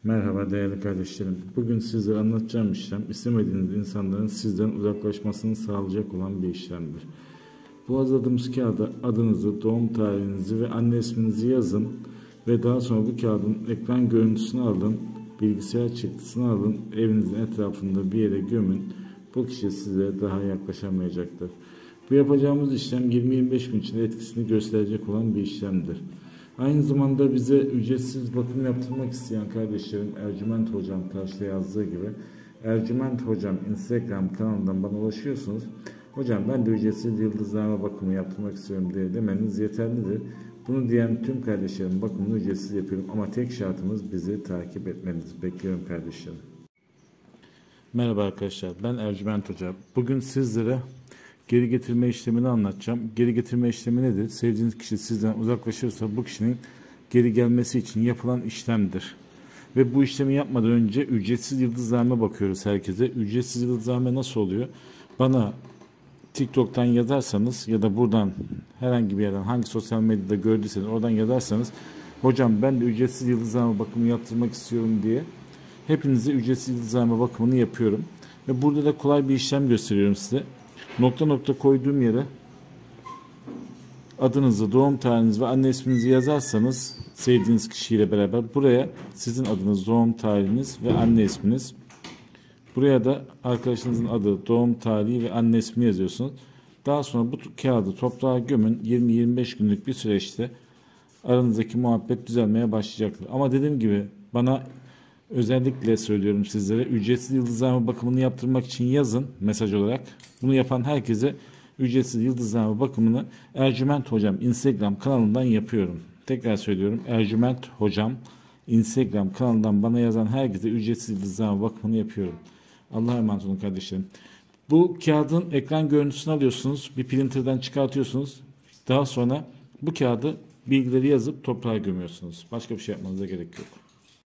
Merhaba değerli kardeşlerim. Bugün sizlere anlatacağım işlem, istemediğiniz insanların sizden uzaklaşmasını sağlayacak olan bir işlemdir. Bu hazırladığımız kağıda adınızı, doğum tarihinizi ve anne isminizi yazın ve daha sonra bu kağıdın ekran görüntüsünü alın, bilgisayar çıktısını alın, evinizin etrafında bir yere gömün. Bu kişi size daha yaklaşamayacaktır. Bu yapacağımız işlem 20-25 gün içinde etkisini gösterecek olan bir işlemdir. Aynı zamanda bize ücretsiz bakım yaptırmak isteyen kardeşlerim Ercüment Hocam karşıda yazdığı gibi Ercüment Hocam Instagram kanalından bana ulaşıyorsunuz. Hocam ben de ücretsiz yıldızlarma bakımı yaptırmak istiyorum diye demeniz yeterlidir. Bunu diyen tüm kardeşlerim bakımını ücretsiz yapıyorum ama tek şartımız bizi takip etmeniz. Bekliyorum kardeşlerim. Merhaba arkadaşlar, ben Ercüment Hoca. Bugün sizlere geri getirme işlemini anlatacağım. Geri getirme işlemi nedir? Sevdiğiniz kişi sizden uzaklaşırsa bu kişinin geri gelmesi için yapılan işlemdir. Ve bu işlemi yapmadan önce ücretsiz yıldızlarma bakıyoruz herkese. Ücretsiz yıldızlarma nasıl oluyor? Bana TikTok'tan yazarsanız ya da buradan herhangi bir yerden hangi sosyal medyada gördüyseniz oradan yazarsanız hocam ben de ücretsiz yıldızlarma bakımı yaptırmak istiyorum diye hepinize ücretsiz yıldızlarma bakımını yapıyorum. Ve burada da kolay bir işlem gösteriyorum size. Nokta nokta koyduğum yere adınızı, doğum tarihinizi ve anne isminizi yazarsanız sevdiğiniz kişiyle beraber buraya sizin adınız, doğum tarihiniz ve anne isminiz. Buraya da arkadaşınızın adı, doğum tarihi ve anne ismi yazıyorsunuz. Daha sonra bu kağıdı toprağa gömün. 20-25 günlük bir süreçte aranızdaki muhabbet düzelmeye başlayacaktır. Ama dediğim gibi bana özellikle söylüyorum sizlere ücretsiz yıldızlarma bakımını yaptırmak için yazın mesaj olarak. Bunu yapan herkese ücretsiz yıldızlarma bakımını Ercüment Hocam Instagram kanalından yapıyorum. Tekrar söylüyorum, Ercüment Hocam Instagram kanalından bana yazan herkese ücretsiz yıldızlarma bakımını yapıyorum. Allah'a emanet olun kardeşlerim. Bu kağıdın ekran görüntüsünü alıyorsunuz. Bir printerden çıkartıyorsunuz. Daha sonra bu kağıdı bilgileri yazıp toprağa gömüyorsunuz. Başka bir şey yapmanıza gerek yok.